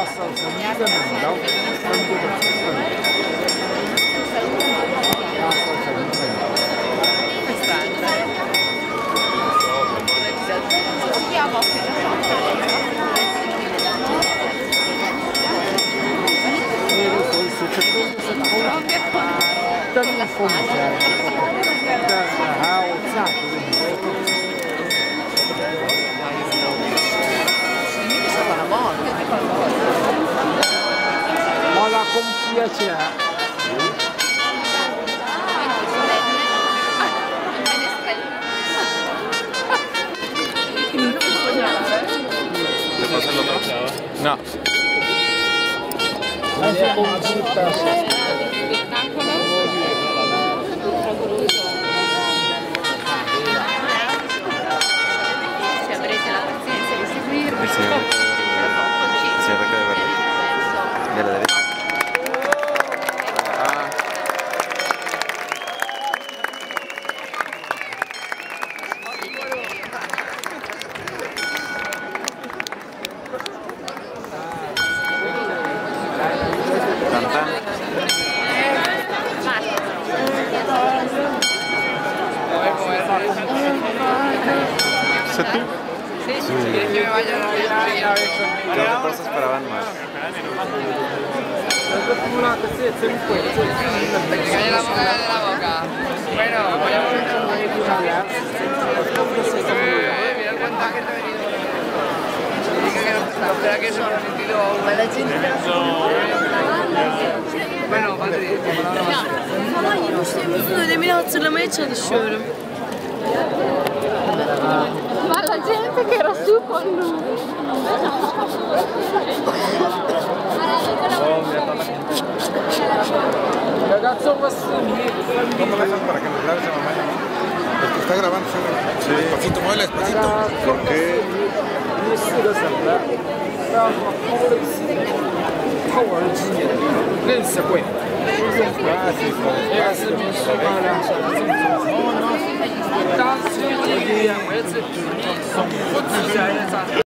salsa mista non dà un cambio di la salsa mista non funziona ma la compia c'è ¿Le pasa el otro? No. la compita se avrete la pazienza di seguirmi. Il signore che deve vedere. Della derecha. ¿Sé tú? Sí. ¿Quieres que me vaya a la Yo todos esperaban más. Que te calle la boca de la boca. Bueno, voy a volver a mira el cuánta gente ha venido. Dice que no espera que eso no ha sentido Bueno, Patri. Falan yemişlerimizin önemini hatırlamaya çalışıyorum. Ma la gente che era su con lui. ragazzo Massimi ¿Cómo le hacen para que nos grabes a mamá? Porque está grabando, sí. Despacito, mueve despacito. ¿Por qué? 后儿之年认识会，也是民俗嘛啦，当时这个为止，我自己在